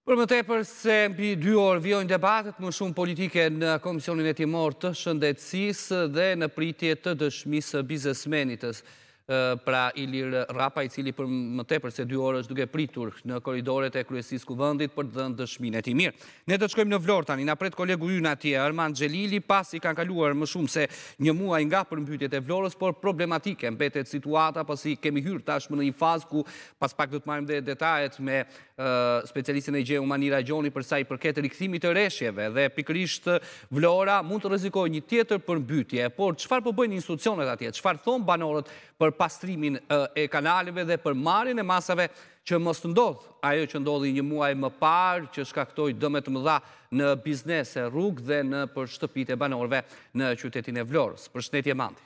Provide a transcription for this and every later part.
Për më tepër se mbi 2 orë vijojnë debatet më shumë politike në Komisionin e Timor të Shëndetësisë dhe në pritje të dëshmisë biznesmenit. Pra Ilir Rapa, i cili për më tepër se 2 orë është duke pritur në korridoret e kryesisë kuvendit për të dhënë dëshminë e tij. Mirë, ne do të shkojmë në Vlorë tani, na pret kolegu ynë atje, Armand Xhelili, pasi kanë kaluar më shumë se një muaj nga përmbytjet e Vlorës, por problematike mbetet situata, pasi kemi hyrë tashmë në një fazë ku pas pak do të marrim dhe detajet me specialistin e gjeu Manira Gjoni për sa i përket rikthimit të rreshjeve dhe pikërisht Vlora mund të rrezikojë një tjetër përmbytje, por çfarë po bëjnë institucionet atje? Çfarë thon banorët për pastrimin e kanaleve dhe për marrjen e masave që mos të ndodhë ajo që ndodhi një muaj më parë, që shkaktoi dëme të mëdha në biznese, rrugë dhe në për shtëpitë e banorëve në qytetin e Vlorës. Përshëndetje Mandi.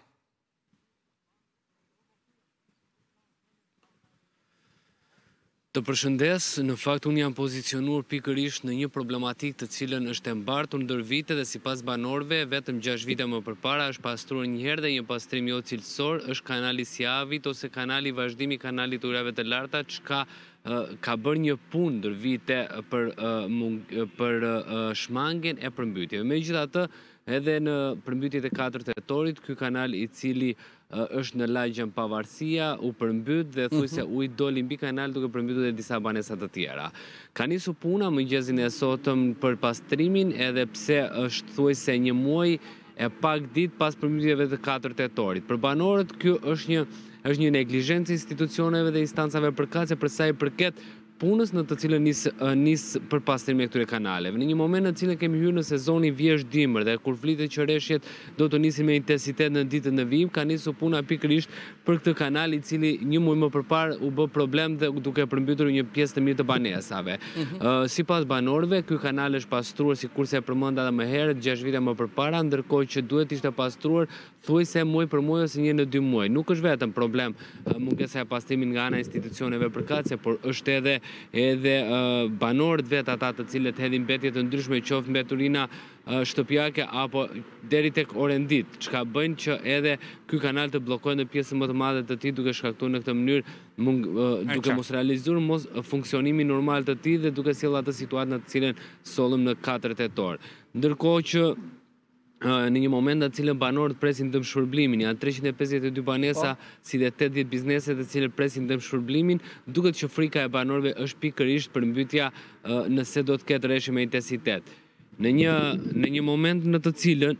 Të përshëndes, në fakt unë jam pozicionuar pikërisht në një problematik të cilën është e mbartur ndër vite dhe sipas banorëve vetëm 6 vite më përpara është pastruar një herë dhe një pastrim jo cilësor është kanali Sjavit ose kanali vazhdimi kanalit të ujrave të larta, çka ka bërë një punë ndër vite për shmangjen e përmbytjeve. Megjithatë, edhe në përmbytjet e 4 tetorit, ky kanal i cili është në lagjën Pavarësia u përmbyt dhe thuaj se uji doli mbi kanal duke përmbytur edhe disa banesa të tjera. Ka nisur puna mëngjesin e sotëm për pastrimin, edhe pse është thuaj se një muaj e pak ditë pas përmbytjeve të 4 tetorit. Për banorët kjo është një neglizhencë institucioneve dhe instancave përkatëse për sa i përket punës në të cilën nis për pastrimin e këtyre kanaleve. Në një moment në të cilën kemi hyrë në sezonin vjesht-dimër dhe kur flitet që rreshjet do të nisin me intensitet në ditën e vijim, ka nisur puna pikërisht për këtë kanal i cili një muaj më përpara u bë problem dhe duke përmbytur një pjesë të mirë të banesave. Sipas banorëve, ky kanal është pastruar sikurse e përmenda edhe më herët 6 vite më përpara, ndërkohë që duhet ishte pastruar thuajse muaj për muaj ose 1 në 2 muaj. Nuk është vetëm problem mungesa e pastrimit nga ana e institucioneve përkatëse, por është edhe banorët vetë ata të cilët hedhin mbetje të ndryshme, qoftë mbeturina shtëpiake apo deri tek orendit, çka bëjnë që edhe ky kanal të bllokohet në pjesën më të madhe të tij duke shkaktuar në këtë mënyrë duke mos realizuar funksionimin normal të tij dhe duke sjellë atë situatë në të cilën sollëm në 4 tetor. Ndërkohë që në një moment në të cilën banorët presin dëm shpërblimin, janë 352 banesa si dhe 80 biznese të cilët presin dëm shpërblimin, duket që frika e banorëve është pikërisht përmbytja nëse do të ketë rreshje me intensitet. Në një moment në të cilën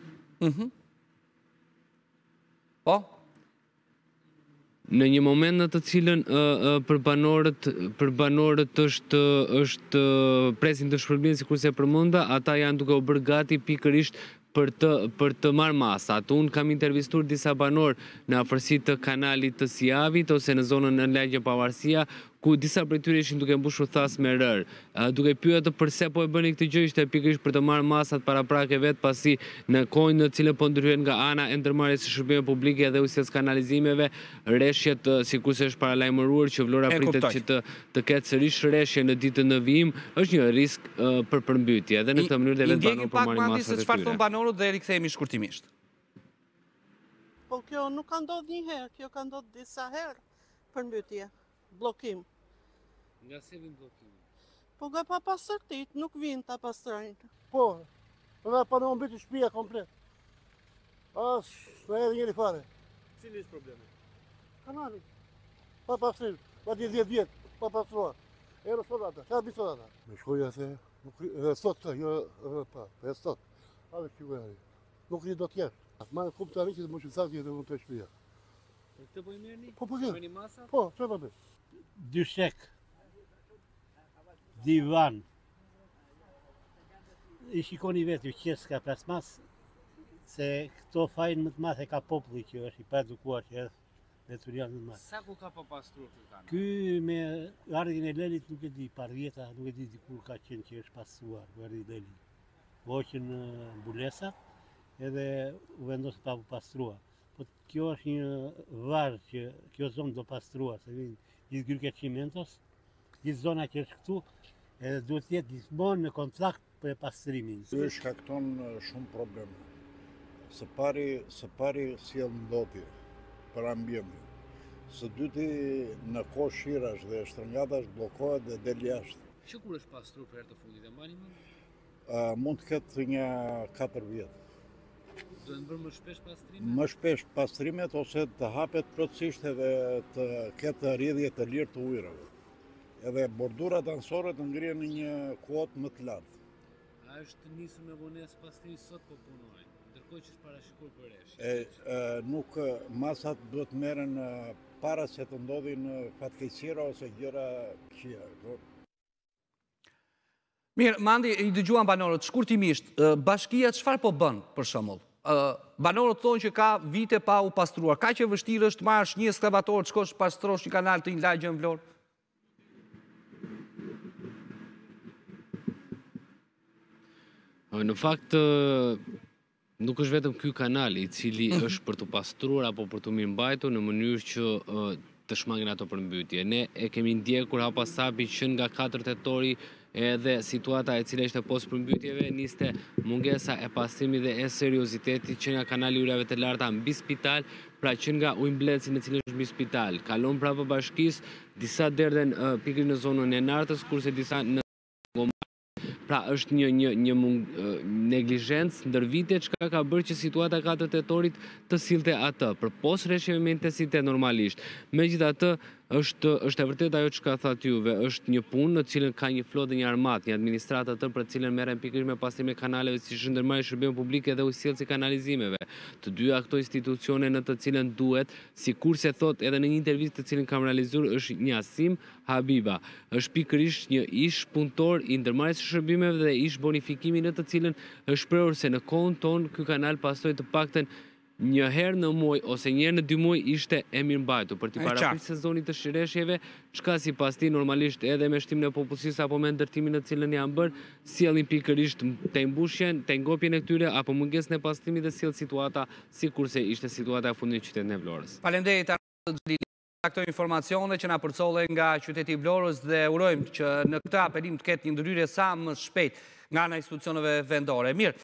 në një moment në të cilën për banorët është presin të shpërblimin sikurse e përmenda, ata janë duke u bërë gati pikërisht për të marrë masat. Unë kam intervistuar disa banorë në afërsi të kanalit të Sjavit ose në zonën në lagje Pavarësia, ku disa prej tyre ishin duke mbushur thas me rër. Duke pyetur pse po e bëni këtë gjë, ishte pikërisht për të marrë masat paraprake vet, pasi në kohën në cilën po ndryhen nga ana e ndërmarrjes së shërbimeve publike dhe ujësisë kanalizimeve, rreshjet sikurse është paralajmëruar që Vlora pritet që të ketë sërish rreshje në ditën e vijim, është një risk për përmbytje. Dhe në këtë mënyrë vetë banorët po marrin masat e tyre. Çfarë thon banorët dhe rikthehemi shkurtimisht. Po kjo nuk ka ndodhur një herë, kjo ka ndodhur disa herë përmbytje, bllokim. Nga se vin blokimi? Po nga pa pastërtit, nuk vinë ta pastrojnë. Po, edhe pa në mbyti shtëpia komplet. Në edhe njëri fare. Cili është problemi? Kanali. Pa pastrim, pa 10 vjetë, pa pastruar. E në sot ata, sa bisot ata. Me shkoja se, edhe sot, jo edhe pa, edhe sot. Ave që veri. Nuk një do t'jesh. Ma në kup të arikit më që sa t'jetë dhe më të shtëpia. E këtë po i merrni? Po, po, kjo. Merrni masa? Po, që pa bëj? Dyshek, divan, i shikoni vetë, ju qesë ka plasmas, se këto fajnë më të madhe ka populli që është i pa edukuar që është veturian më të madhe. Sa ku ka pa pastruar këtë kanal? Ky me ardhin e lelit nuk e di, par vjeta nuk e di dikur ka qenë që është pastruar, ku ardhi lelit. Voqën mbulesat edhe u vendosë pa pastruar. Po kjo është një varë që kjo zonë do pastruar, se vinë gjithë Gyrke Cimentos, gjithë zona që është këtu, edhe duhet jetë gjithmonë në kontrakt për pastrimin. Kjo shkakton shumë probleme. Së pari sjell ndotje për ambientin. Së dyti në kohë shirash dhe shtrëngatash bllokohet dhe del jashtë. Që kur është pastruar për herë të fundit, e mbani mend? Mund të ketë një 4 vjet. Duhet bërë më shpesh pastrime? Më shpesh pastrimet ose të hapet plotësisht edhe të ketë rrjedhje të lirë të ujërave. Edhe bordurat anësore të ngrihen në një kuotë më të lartë. A është nisur me vonesë pastrimi sot po punojnë, ndërkohë që është parashikuar bëreshje? Nuk masat duhet merren para se të ndodhin fatkeqësira ose gjëra këqija. Mirë, Mandi, i dëgjuan banorët, shkurtimisht, bashkia çfarë po bën, për shembull? Banorët thonë që ka vite pa u pastruar. Ka që vështirë është marrësh një ekskavator, të shkosh pastrosh një kanal të një lagje në Vlorë? Në fakt, nuk është vetëm ky kanal i cili është për të pastruar apo për të mirëmbajtur në mënyrë që të shmangin ato përmbytje. Ne e kemi ndjekur hapasapi që nga 4 tetori edhe situata e cila ishte post përmbytjeve, niste mungesa e pastrimit dhe e seriozitetit që nga kanali ujrave të larta mbi spital, pra që nga ujmbledhësi në cilën është mbi spital. Kalon prapë bashkisë, disa derdhen pikërisht në zonën e Nartës, kurse disa në pra është një neglizhencë ndër vite çka ka bërë që situata 4 tetorit të sillte atë, përpos rreshjeve me intensitet normalisht. Megjithatë, është e vërtetë ajo çka thatë juve, është një punë në cilën ka një flotë dhe një armatë, një administratë atë për cilën merren pikërisht me pastrimin e kanaleve si ndërmarrje shërbime publike dhe ujësjellësi kanalizimeve. Të dyja këto institucione në të cilën duhet, sikurse thot edhe në një intervistë të cilën kam realizuar, është një Asim Habiba, është pikërisht një ish punëtor i ndërmarrjes së shërbimeve dhe ish bonifikimi në të cilën është shprehur se në kohën tonë ky kanal pastroi të paktën një herë në muaj ose një herë në 2 muaj ishte e mirëmbajtur për të paraprit sezonit të shireshjeve, çka sipas tij normalisht edhe me shtimin e popullsisë apo me ndërtimin në të cilën janë bërë, sjellin pikërisht te mbushjen, te ngopjen e këtyre apo mungesën e pastrimit dhe sjell situata sikurse ishte situata e fundit në qytetin e Vlorës. Faleminderit këto informacione që na përcollen nga qyteti i Vlorës dhe urojmë që në këtë apelim të ketë një ndryrje sa më shpejt nga ana institucioneve vendore. Mirë.